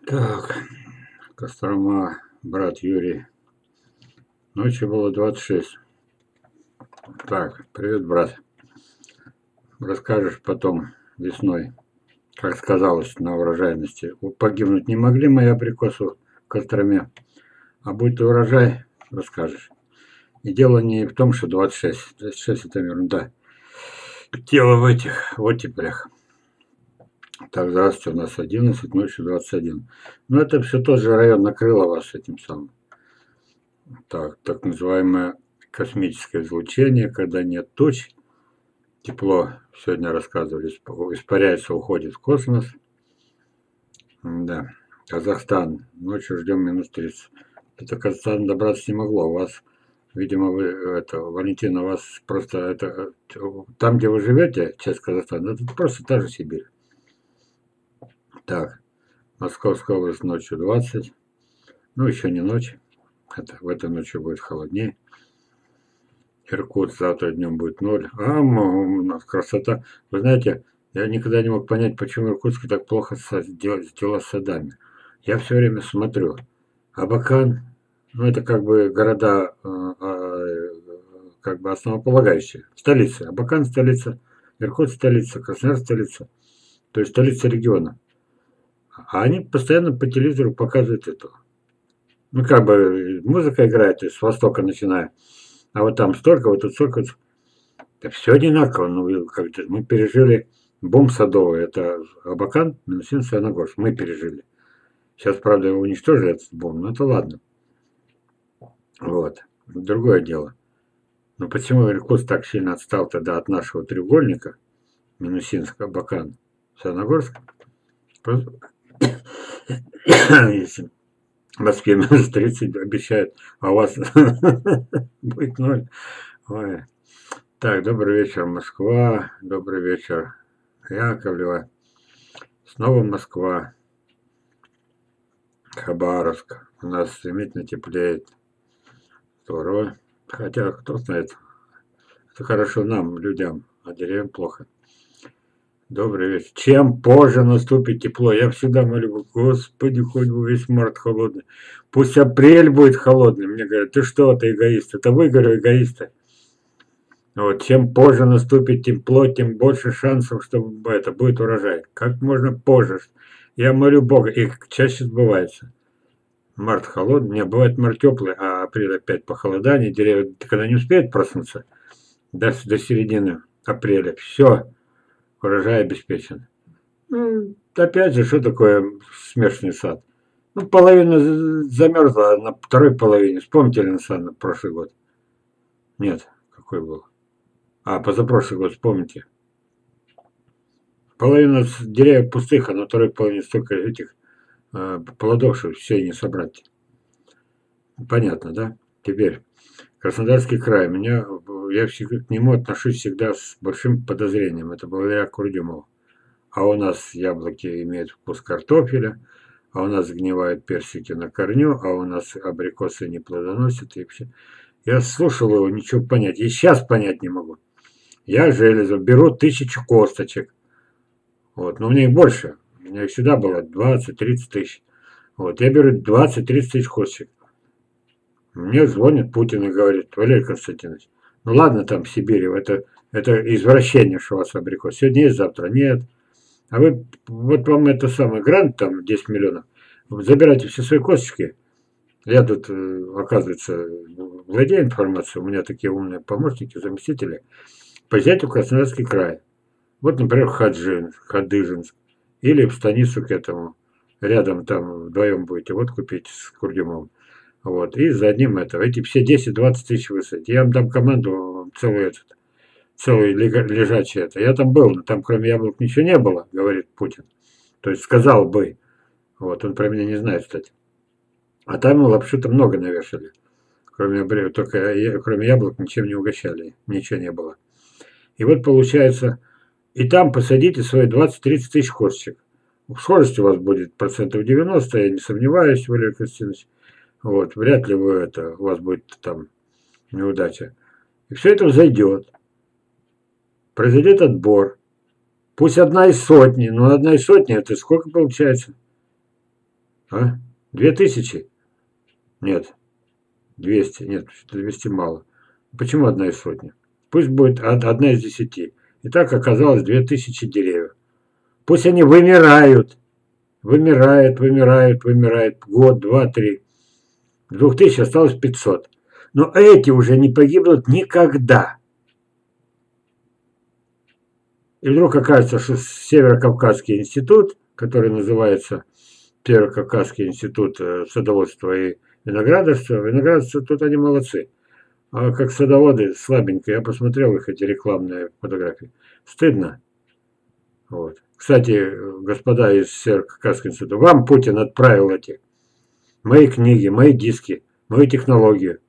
Так, Кострома, брат Юрий. Ночью было 26. Так, привет, брат. Расскажешь потом весной, как сказалось на урожайности. Погибнуть не могли мои абрикосы в Костроме, а будет урожай, расскажешь. И дело не в том, что 26. 26 это ерунда. Дело в этих оттепелях. Так, здравствуйте, у нас 11, ночью 21. Но это все тот же район накрыло вас этим самым. Так называемое космическое излучение, когда нет туч, тепло, сегодня рассказывали, испаряется, уходит в космос. Да, Казахстан, ночью ждем минус 30. Это Казахстан добраться не могло, у вас, видимо, Валентина, у вас просто там, где вы живете, часть Казахстана, это просто та же Сибирь. Так, Московская область ночью 20, ну еще не ночь, в этой ночью будет холоднее. Иркутск завтра днем будет 0. У нас красота. Вы знаете, я никогда не мог понять, почему Иркутск так плохо дела с садами. Я все время смотрю. Абакан, ну это как бы города, как бы основополагающие. Столица. Абакан столица, Иркутск столица, Красноярск столица. То есть столица региона. А они постоянно по телевизору показывают это. Ну как бы музыка играет, то есть с востока начиная. А вот там столько, вот тут столько. Да все одинаково. Ну, как-то мы пережили бомб садовый. Это Абакан, Минусин, Саяногорск. Мы пережили. Сейчас, правда, его уничтожили, этот бомб, но это ладно. Вот. Другое дело. Но почему Иркутск так сильно отстал тогда от нашего треугольника? Минусинск, Абакан, Саяногорск? Если в Москве минус 30 обещают, а у вас будет 0. Ой. Так, добрый вечер, Москва. Добрый вечер, Яковлева. Снова Москва. Хабаровск. У нас стремительно теплеет. Здорово. Хотя, кто знает. Это хорошо нам, людям, а деревьям плохо. Добрый вечер. Чем позже наступит тепло? Я всегда молю, Господи, хоть бы весь март холодный. Пусть апрель будет холодный. Мне говорят, ты что, ты эгоист? Это вы, говорю, эгоисты. Вот, чем позже наступит тепло, тем больше шансов, что это будет урожай. Как можно позже. Я молю Бога, и чаще сбывается. Март холодный, не, бывает март теплый, а апрель опять похолодание, деревья, когда не успеют проснуться до середины апреля, все, урожай обеспечен. Ну, опять же, что такое смешанный сад? Ну, половина замерзла, а на второй половине, вспомните Ленсан прошлый год? Нет, какой был? А, позапрошлый год, вспомните. Половина деревьев пустых, а на второй половине столько этих плодов, что все и не собрать. Понятно, да? Теперь Краснодарский край. Я к нему отношусь всегда с большим подозрением. Это благодаря Курдюмову. А у нас яблоки имеют вкус картофеля, а у нас сгнивают персики на корню, а у нас абрикосы не плодоносят. И все. Я слушал его, ничего понять. И сейчас понять не могу. Я железо беру 1000 косточек. Вот. Но у меня их больше. У меня их всегда было 20-30 тысяч. Вот. Я беру 20-30 тысяч косточек. Мне звонит Путин и говорит, Валерий Константинович, ну ладно там в Сибири, это извращение, что у вас абрикос. Сегодня есть, завтра нет. А вы, вот вам это самый грант, там 10 миллионов, забирайте все свои косточки. Я тут, оказывается, владею информацией, у меня такие умные помощники, заместители, поезжайте в Краснодарский край. Вот, например, Хадыженск. Или в станицу к этому. Рядом там вдвоем будете. Вот купить с Курдюмовым. Вот. И за одним этого. Эти все 10-20 тысяч высадить. Я вам дам команду целый лежачий это. Я там был, но там кроме яблок ничего не было, говорит Путин. То есть сказал бы. Вот. Он про меня не знает, кстати. А там лапшу-то много навешали. Кроме яблок ничем не угощали. Ничего не было. И вот получается... И там посадите свои 20-30 тысяч косточек. Схожесть у вас будет процентов 90, я не сомневаюсь, Валерий Константинович. Вот, вряд ли у вас будет там неудача. И все это взойдет. Произойдет отбор. Пусть 1 из сотни, но 1 из сотни это сколько получается? А? 2000? Нет. 200. Нет, 200 мало. Почему одна из сотни? Пусть будет одна из 10. И так оказалось 2000 деревьев. Пусть они вымирают. Вымирают. Год, два, три. 2000 осталось 500. Но эти уже не погибнут никогда. И вдруг окажется, что Северо-Кавказский институт, который называется Северо-Кавказский институт садоводства и виноградарства, тут они молодцы. А как садоводы слабенько, я посмотрел их, эти рекламные фотографии. Стыдно. Вот. Кстати, господа из Северо-Кавказского института, вам Путин отправил эти мои книги, мои диски, мою технологию.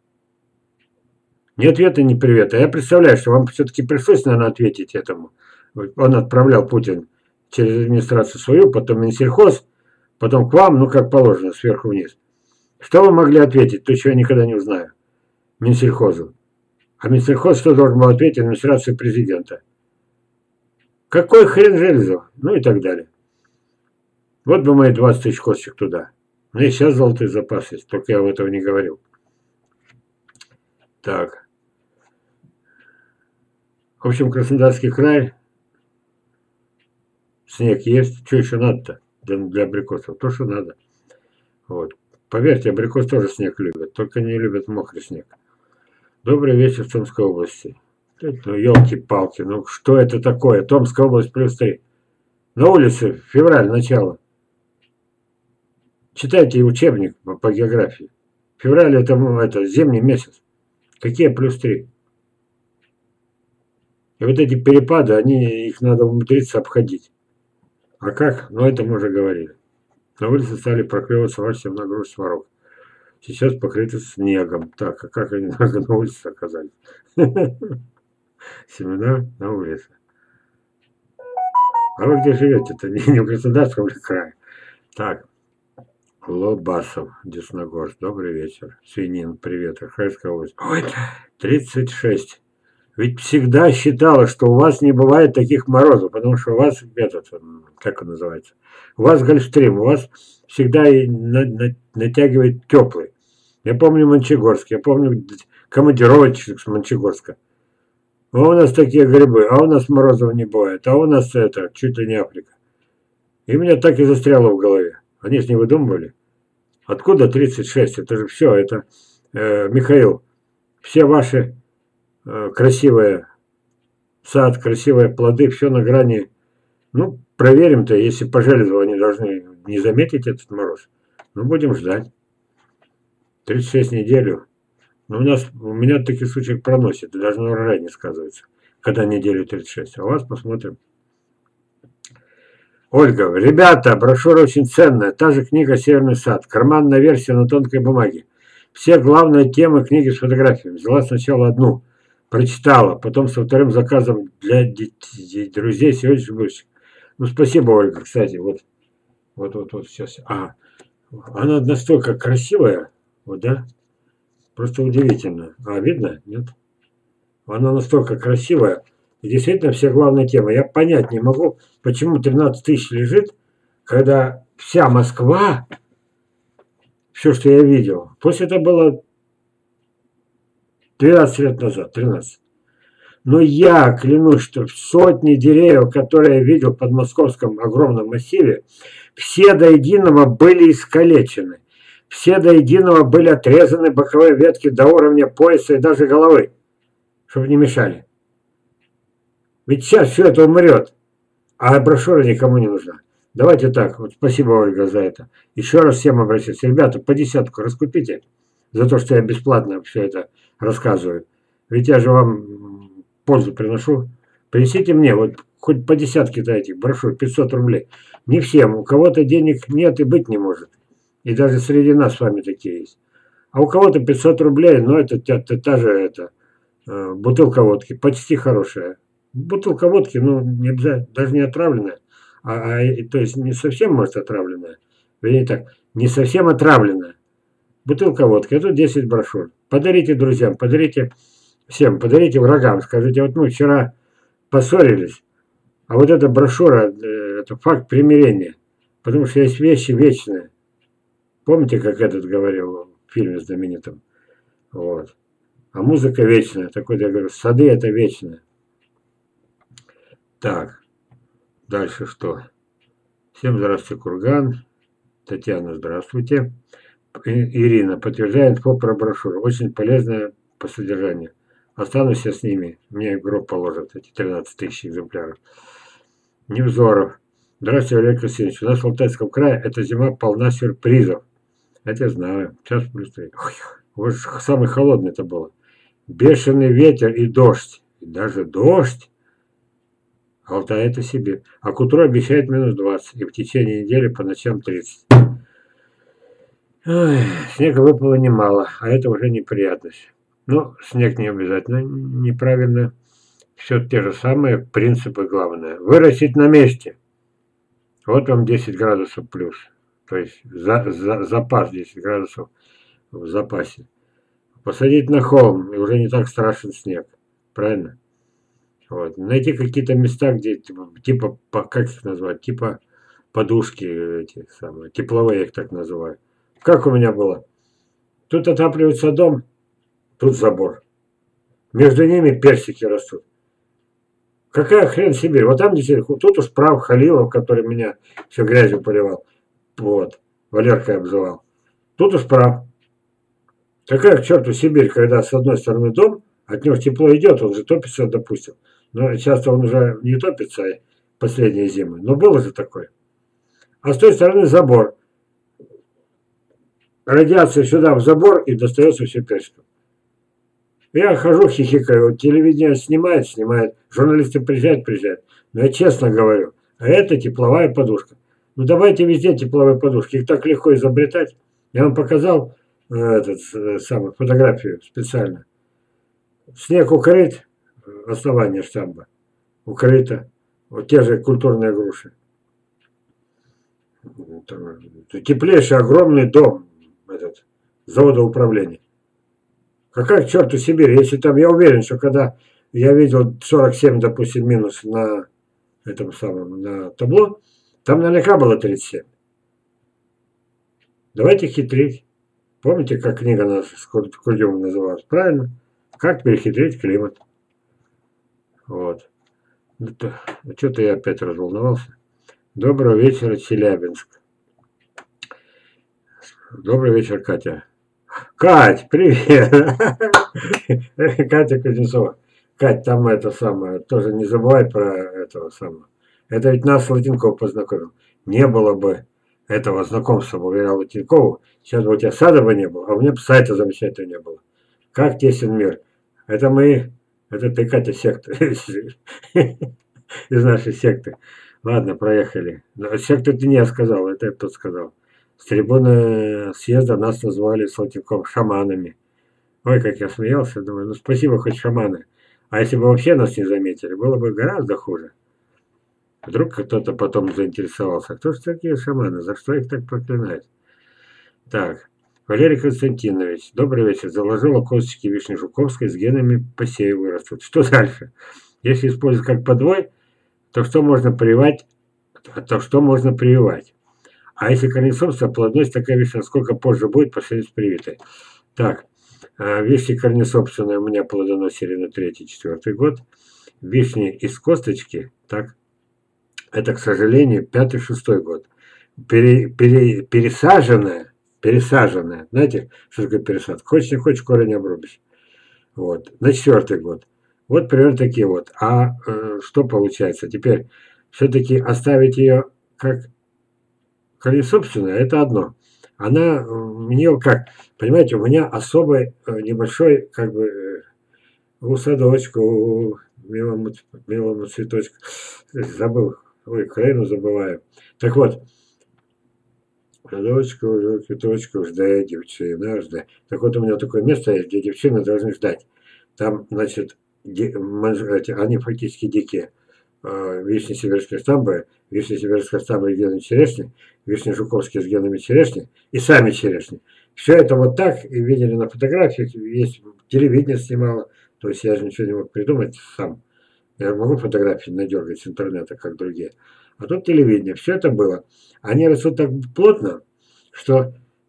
Ни ответа, ни привета. Я представляю, что вам все-таки пришлось, наверное, ответить этому. Он отправлял, Путин, через администрацию свою, потом Минсельхоз, потом к вам, ну как положено, сверху вниз. Что вы могли ответить? То, чего я никогда не узнаю. Минсельхозу. А Минсельхоз что должен был ответить администрации президента? Какой хрен железо? Ну и так далее. Вот бы мои 20 тысяч косточек туда. У меня сейчас золотой запас есть, только я об этого не говорил. Так. В общем, Краснодарский край. Снег есть. Что еще надо-то для абрикосов? То, что надо. Вот. Поверьте, абрикос тоже снег любят, только не любят мокрый снег. Добрый вечер в Томской области. Ну, елки-палки, ну что это такое? Томская область +3. На улице, февраль, начало. Читайте учебник по географии. Февраль это зимний месяц. Какие +3? И вот эти перепады, их надо умудриться обходить. А как? Ну это мы уже говорили. На улице стали проклевываться ваши семена сварог. Сейчас покрыты снегом. Так, а как они на улице оказались? Семена на улице. А вы где живете-то? Не в Краснодарском ли крае? Так. Лобасов, Десногорск. Добрый вечер. Свинин, привет. Архангельская область. Ой, 36. Ведь всегда считала, что у вас не бывает таких морозов, потому что у вас, как он называется, у вас Гольфстрим, у вас всегда натягивает теплый. Я помню Мончегорск, я помню командировочных с Мончегорска. А у нас такие грибы, а у нас морозов не бывает, а у нас это, чуть ли не Африка. И меня так и застряло в голове. Они же не выдумывали. Откуда 36? Это же все, это, Михаил, все ваши красивые сад, красивые плоды, все на грани. Ну, проверим-то, если по железу они должны не заметить этот мороз. Ну, будем ждать. 36 неделю. Но у меня в таких случаях проносит, и даже на урожай не сказывается, когда неделю 36. А у вас посмотрим. Ольга, ребята, брошюра очень ценная. Та же книга «Северный сад». Карманная версия на тонкой бумаге. Все главные темы книги с фотографиями. Взяла сначала одну, прочитала, потом со вторым заказом для друзей сегодняшних будущих. Ну, спасибо, Ольга, кстати. Вот сейчас. Ага. Она настолько красивая, вот, да? Просто удивительно. А, видно? Нет? Она настолько красивая. И действительно все главные темы. Я понять не могу, почему 13 тысяч лежит, когда вся Москва, все, что я видел, пусть это было 12 лет назад, 13. Но я клянусь, что сотни деревьев, которые я видел в подмосковском огромном массиве, все до единого были искалечены. Все до единого были отрезаны боковые ветки до уровня пояса и даже головы, чтобы не мешали. Ведь сейчас все это умрет, а брошюра никому не нужна. Давайте так, вот спасибо, Ольга, за это. Еще раз всем обращаюсь. Ребята, по 10 раскупите за то, что я бесплатно все это рассказываю. Ведь я же вам пользу приношу. Принесите мне вот хоть по 10 этих брошюр, 500 рублей. Не всем, у кого-то денег нет и быть не может. И даже среди нас с вами такие есть. А у кого-то 500 рублей, но это та же бутылка водки, почти хорошая. Бутылка водки, ну, не обязательно, даже не отравленная, то есть не совсем, может, отравленная. Вернее так, не совсем отравленная. Бутылка водки, это 10 брошюр. Подарите друзьям, подарите всем, подарите врагам. Скажите, вот мы вчера поссорились, а вот эта брошюра, это факт примирения. Потому что есть вещи вечные. Помните, как этот говорил в фильме знаменитом? Вот. А музыка вечная. Так вот я говорю, сады это вечное. Так, дальше что? Всем здравствуйте, Курган. Татьяна, здравствуйте. Ирина, подтверждает инфо про брошюру. Очень полезная по содержанию. Останусь я с ними. Мне в гроб положат эти 13 тысяч экземпляров. Невзоров. Здравствуйте, Олег Васильевич. У нас в Алтайском крае эта зима полна сюрпризов. Это я знаю. Сейчас плюс 3. Вот самый холодный это было. Бешеный ветер и дождь. И даже дождь. Алтай это Сибирь. А к утру обещает минус 20. И в течение недели по ночам 30. Ой, снега выпало немало, а это уже неприятность. Но снег не обязательно неправильно. Все те же самые принципы главное. Вырастить на месте. Вот вам 10 градусов плюс. То есть запас 10 градусов в запасе. Посадить на холм, и уже не так страшен снег. Правильно? Вот. Найти какие-то места, где типа как их назвать, типа подушки эти самые, тепловые я их так называю. Как у меня было? Тут отапливается дом, тут забор. Между ними персики растут. Какая хрен Сибирь? Вот там действительно, тут уж прав Халилов, который меня все грязью поливал. Вот. Валеркой обзывал. Тут уж прав. Какая к черту Сибирь, когда с одной стороны дом, от него тепло идет, он же топится, допустим. Но часто он уже не топится последние зимы. Но было же такое. А с той стороны забор. Радиация сюда в забор и достается все персиком. Я хожу, хихикаю, телевидение снимает, журналисты приезжают. Но я честно говорю, а это тепловая подушка. Ну давайте везде тепловые подушки, их так легко изобретать. Я вам показал самую фотографию специально. Снег укрыт, основание штамба укрыто. Вот те же культурные груши. Теплейший огромный дом этот, завода управления. Какая к черту Сибирь? Если там, я уверен, что когда я видел 47, допустим, минус на этом самом, на табло, там наверняка было 37. Давайте хитрить. Помните, как книга нас с Кудемом называлась? Правильно? Как перехитрить климат. Вот. Что-то я опять разволновался. Доброго вечера, Челябинск. Добрый вечер, Катя. Кать, привет! Катя Кузнецова. Кать, там это самое, тоже не забывай про этого самого. Это ведь нас Латинков познакомил. Не было бы этого знакомства, уверял Латинкову, сейчас бы у тебя сада бы не было, а у меня бы сайта замечательного не было. Как тесен мир. Это мы, это ты, Катя, секта. Из нашей секты. Ладно, проехали. Секту ты не я сказал, это я тот сказал. С трибуны съезда нас назвали с Латинком шаманами. Ой, как я смеялся, думаю, ну спасибо хоть шаманы. А если бы вообще нас не заметили, было бы гораздо хуже. Вдруг кто-то потом заинтересовался. Кто же такие шаманы? За что их так проклинают? Так, Валерий Константинович, добрый вечер. Заложила косточки вишни Жуковской с генами посею вырастут. Что дальше? Если использовать как подвой, то что можно прививать? А если корнесобство, плодность такая вишня, сколько позже будет по сравнению с привитой? Так, вишни корнесобственные у меня плодоносили на 3-4 год. Вишни из косточки, так, это, к сожалению, 5-6 год. Пересаженная, знаете, что такое пересадка? Хочешь, не хочешь, корень не обрубишь. Вот, на 4-й год. Вот примерно такие вот. А что получается? Теперь все-таки оставить ее как корнесобственная, это одно. Она, у нее как, понимаете, у меня особый небольшой, как бы, у садочка, у милому цветочку, забыл, ой, хрену забываю. Так вот, садочку, цветочку, ждай, девчина, ждай. Так вот, у меня такое место есть, где девчины должны ждать. Там, значит, они фактически дикие. Вишни сибирской штамбы, вишни сибирской штамбы с генами черешни, вишни жуковские с генами черешни и сами черешни. Все это вот так, и видели на фотографиях, есть телевидение снимало, то есть я же ничего не мог придумать сам. Я могу фотографии надергать с интернета, как другие. А тут телевидение, все это было. Они растут так плотно, что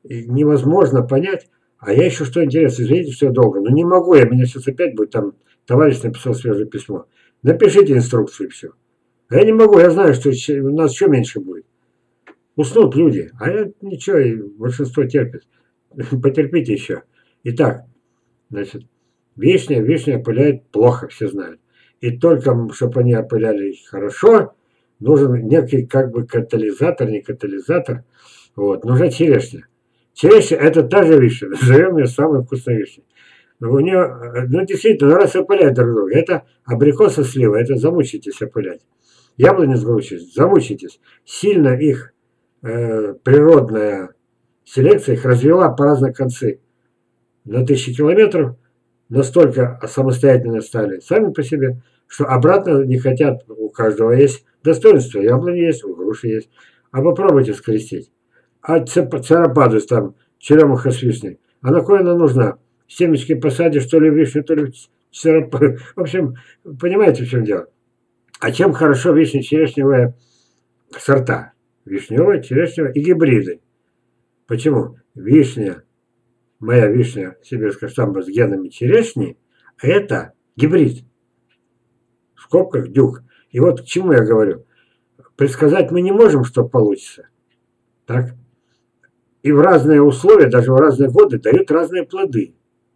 И невозможно понять. А я еще что интересно, извините, что я долго, но не могу я, меня сейчас опять будет там, товарищ написал свежее письмо. Напишите инструкцию и все. А я не могу, я знаю, что у нас еще меньше будет. Уснут люди, а я ничего, и большинство терпит. Потерпите еще. Итак, значит, вишня опыляет плохо, все знают. И только, чтобы они опыляли хорошо, нужен некий как бы катализатор, не катализатор. Вот, нужна черешня. Черешня – это та же вишня, назовем ее самой вкусной вишней. У нее, ну действительно, раз опыляют друг друга. Это абрикосы, слива, это замучитесь опылять. Яблони с грушей, замучитесь. Сильно их природная селекция их развела по разные концы. На 1000 километров настолько самостоятельно стали сами по себе, что обратно не хотят. У каждого есть достоинство. Яблони есть, у груши есть. А попробуйте скрестить. А царападус там, черемуха с вишней. А на кое она нужна? Семечки посадишь, то ли вишню, то ли царападус. В общем, понимаете, в чем дело. А чем хорошо вишня-черешневая сорта? Вишневая, черешневая и гибриды. Почему? Вишня, моя вишня сибирская штамба с генами черешни, это гибрид. В скобках дюк. И вот к чему я говорю. Предсказать мы не можем, что получится. Так? И в разные условия, даже в разные годы дают разные плоды.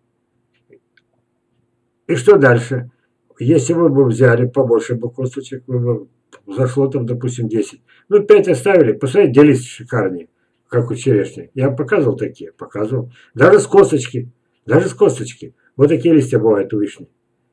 И что дальше? Если вы бы взяли побольше бы косточек, вы бы зашло там, допустим, 10. Ну, 5 оставили, посмотрите, делись шикарнее, как у черешни. Я показывал такие, показывал. Даже с косточки. Даже с косточки. Вот такие листья бывают у вишни.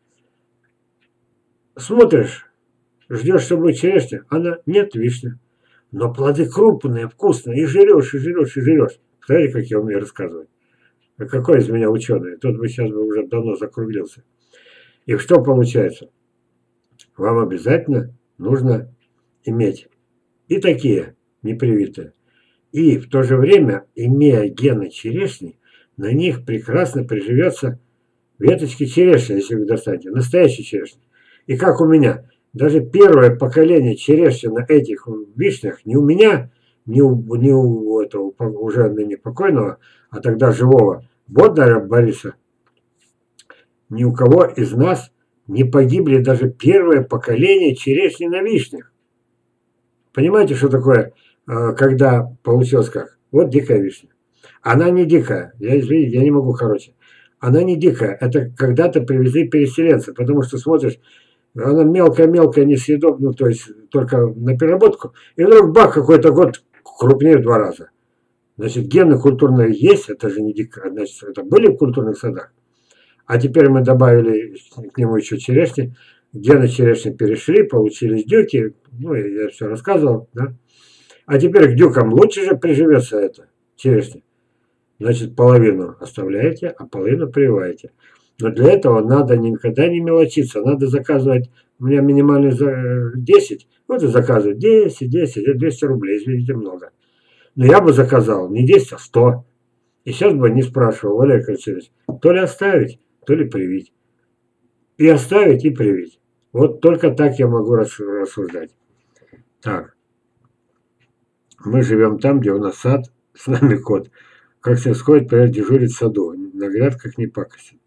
Смотришь, ждешь, что будет черешня, она нет вишня. Но плоды крупные, вкусные, и жрешь, и жрешь, и жрешь. Смотрите, как я умею рассказывать. А какой из меня ученый? Тот бы сейчас бы уже давно закруглился. И что получается? Вам обязательно нужно иметь и такие непривитые. И в то же время, имея гены черешни, на них прекрасно приживется веточки черешни, если вы достанете. Настоящие черешни. И как у меня. Даже первое поколение черешни на этих вишнях не у меня, не у этого уже ныне покойного, а тогда живого Боднаря Бориса, ни у кого из нас не погибли даже первое поколение черешни на вишнях. Понимаете, что такое, когда получилось как? Вот дикая вишня. Она не дикая. Извините, я не могу короче. Она не дикая. Это когда-то привезли переселенцы. Потому что смотришь, она мелкая-мелкая, несъедобная, ну, то есть только на переработку. И вдруг бах, какой-то год крупнее в 2 раза. Значит, гены культурные есть, это же не дикая. Значит, это были в культурных садах. А теперь мы добавили к нему еще черешни. Гены черешни перешли, получились дюки. Ну, я все рассказывал, да. А теперь к дюкам лучше же приживется это, черешня. Значит, половину оставляете, а половину прививаете. Но для этого надо никогда не мелочиться. Надо заказывать, у меня минимальный 10, вот и заказывать 10, это 200 рублей, извините, много. Но я бы заказал не 10, а 100. И сейчас бы не спрашивал, Валерий Алексеевич, то ли оставить, то ли привить. И оставить, и привить. Вот только так я могу рассуждать. Так. Мы живем там, где у нас сад, с нами кот. Как все сходит, дежурит в саду. На грядках не пакостит.